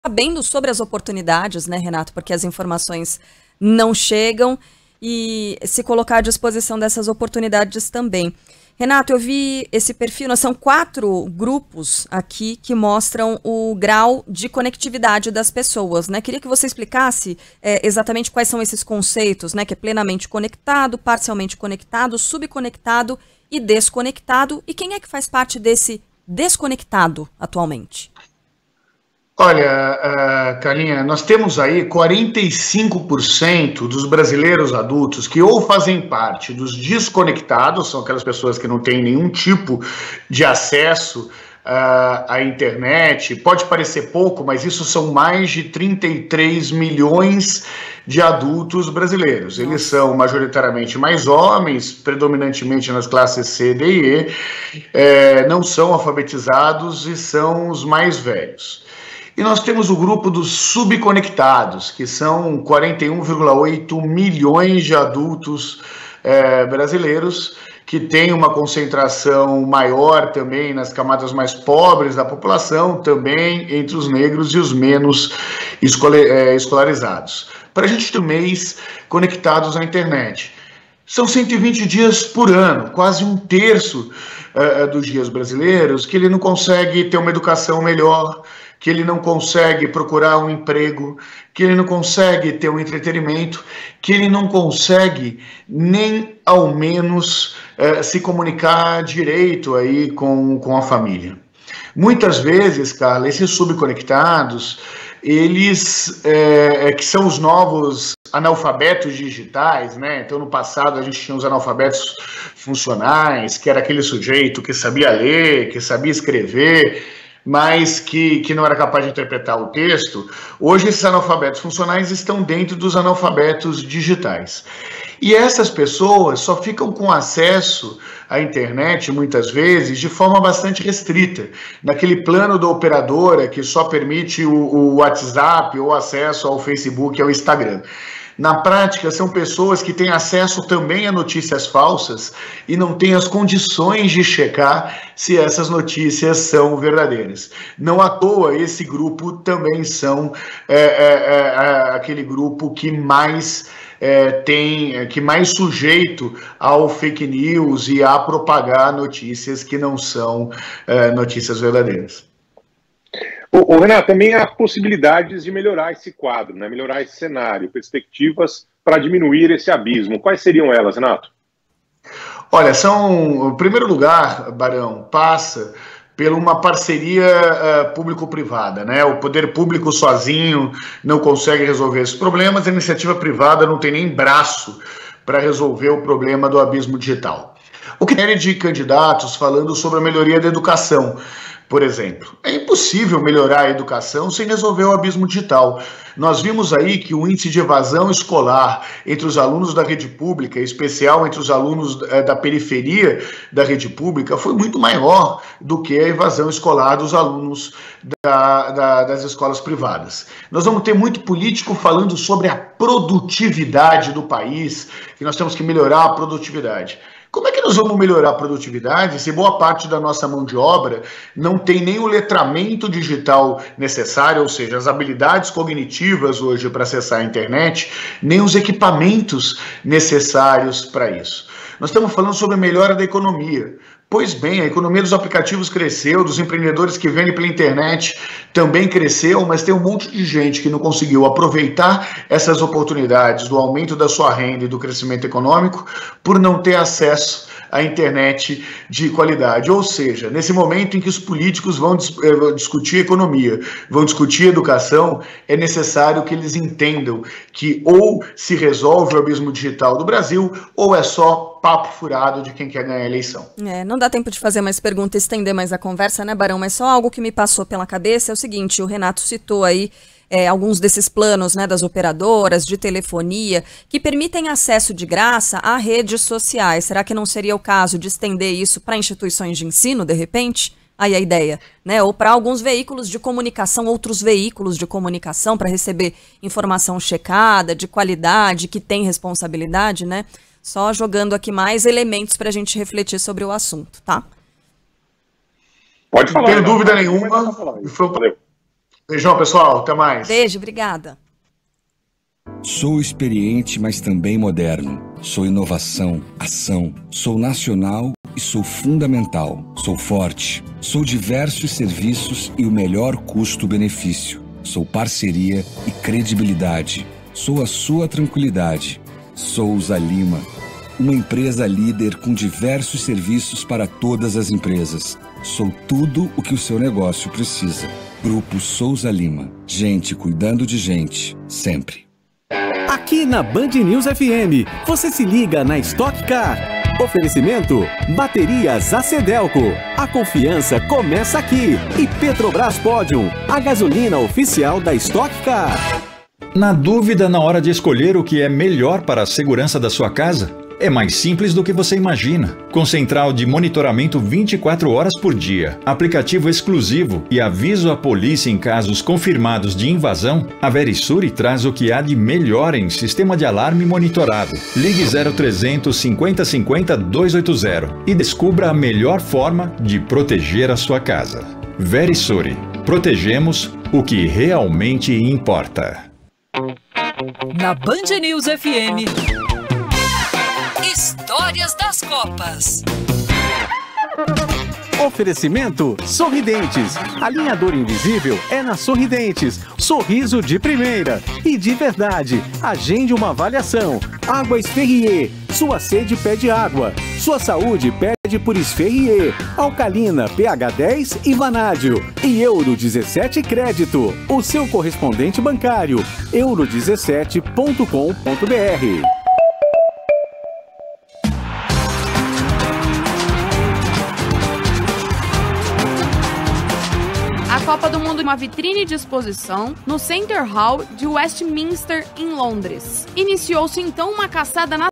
sabendo sobre as oportunidades, né, Renato? Porque as informações não chegam e se colocar à disposição dessas oportunidades também. Renato, eu vi esse perfil, são 4 grupos aqui que mostram o grau de conectividade das pessoas, né? Queria que você explicasse exatamente quais são esses conceitos, né? Que é plenamente conectado, parcialmente conectado, subconectado e desconectado. E quem é que faz parte desse desconectado atualmente? Olha, Carlinha, nós temos aí 45% dos brasileiros adultos que ou fazem parte dos desconectados, são aquelas pessoas que não têm nenhum tipo de acesso à internet. Pode parecer pouco, mas isso são mais de 33 milhões de adultos brasileiros. Eles são majoritariamente mais homens, predominantemente nas classes C, D e E, não são alfabetizados e são os mais velhos. E nós temos o grupo dos subconectados, que são 41,8 milhões de adultos brasileiros, que têm uma concentração maior também nas camadas mais pobres da população, também entre os negros e os menos escolarizados. Para a gente ter um mês conectados à internet. São 120 dias por ano, quase um terço dos dias brasileiros, que ele não consegue ter uma educação melhor, que ele não consegue procurar um emprego, que ele não consegue ter um entretenimento, que ele não consegue nem ao menos se comunicar direito aí com a família. Muitas vezes, Carla, esses subconectados, eles que são os novos analfabetos digitais, né? Então, no passado, a gente tinha os analfabetos funcionais, que era aquele sujeito que sabia ler, que sabia escrever, mas que não era capaz de interpretar o texto. Hoje esses analfabetos funcionais estão dentro dos analfabetos digitais. E essas pessoas só ficam com acesso à internet, muitas vezes, de forma bastante restrita, naquele plano da operadora que só permite o WhatsApp ou acesso ao Facebook e ao Instagram. Na prática, são pessoas que têm acesso também a notícias falsas e não têm as condições de checar se essas notícias são verdadeiras. Não à toa, esse grupo também são aquele grupo que mais que mais sujeito ao fake news e a propagar notícias que não são notícias verdadeiras. O Renato, também há possibilidades de melhorar esse quadro, né? Melhorar esse cenário, perspectivas para diminuir esse abismo. Quais seriam elas, Renato? Olha, em primeiro lugar, Barão, passa por uma parceria público-privada, né? O poder público sozinho não consegue resolver esses problemas, a iniciativa privada não tem nem braço para resolver o problema do abismo digital. O critério de candidatos falando sobre a melhoria da educação, por exemplo. É impossível melhorar a educação sem resolver o abismo digital. Nós vimos aí que o índice de evasão escolar entre os alunos da rede pública, em especial entre os alunos da periferia da rede pública, foi muito maior do que a evasão escolar dos alunos das escolas privadas. Nós vamos ter muito político falando sobre a produtividade do país, que nós temos que melhorar a produtividade. Como é que nós vamos melhorar a produtividade se boa parte da nossa mão de obra não tem nem o letramento digital necessário, ou seja, as habilidades cognitivas hoje para acessar a internet, nem os equipamentos necessários para isso? Nós estamos falando sobre a melhora da economia. Pois bem, a economia dos aplicativos cresceu, dos empreendedores que vendem pela internet também cresceu, mas tem um monte de gente que não conseguiu aproveitar essas oportunidades do aumento da sua renda e do crescimento econômico por não ter acesso à internet de qualidade. Ou seja, nesse momento em que os políticos vão discutir economia, vão discutir educação, é necessário que eles entendam que ou se resolve o abismo digital do Brasil, ou é só papo furado de quem quer ganhar a eleição. Não dá tempo de fazer mais perguntas e estender mais a conversa, né, Barão? Mas só algo que me passou pela cabeça é o seguinte, o Renato citou aí alguns desses planos, né, das operadoras de telefonia que permitem acesso de graça a redes sociais. Será que não seria o caso de estender isso para instituições de ensino, de repente? Aí a ideia, né? Ou para alguns veículos de comunicação, outros veículos de comunicação para receber informação checada, de qualidade, que tem responsabilidade, né? Só jogando aqui mais elementos para a gente refletir sobre o assunto, tá? Pode falar. Não tenho dúvida nenhuma. Beijão, pessoal. Até mais. Beijo, obrigada. Sou experiente, mas também moderno. Sou inovação, ação. Sou nacional e sou fundamental. Sou forte. Sou diversos serviços e o melhor custo-benefício. Sou parceria e credibilidade. Sou a sua tranquilidade. Souza Lima. Uma empresa líder com diversos serviços para todas as empresas. Sou tudo o que o seu negócio precisa. Grupo Souza Lima. Gente cuidando de gente, sempre. Aqui na Band News FM, você se liga na Stock Car. Oferecimento, baterias Acedelco. A confiança começa aqui. E Petrobras Podium, a gasolina oficial da Stock Car. Na dúvida na hora de escolher o que é melhor para a segurança da sua casa? É mais simples do que você imagina. Com central de monitoramento 24 horas por dia, aplicativo exclusivo e aviso à polícia em casos confirmados de invasão, a Verisure traz o que há de melhor em sistema de alarme monitorado. Ligue 0300 50 50 280 e descubra a melhor forma de proteger a sua casa. Verisure. Protegemos o que realmente importa. Na Band News FM... Histórias das Copas. Oferecimento Sorridentes. Alinhador invisível é na Sorridentes. Sorriso de primeira e de verdade. Agende uma avaliação. Águas Ferrier. Sua sede pede água. Sua saúde pede por Ferrier. Alcalina, pH 10 e Vanádio. E Euro 17 Crédito. O seu correspondente bancário. euro17.com.br. A Copa do Mundo é uma vitrine de exposição no Center Hall de Westminster, em Londres. Iniciou-se então uma caçada na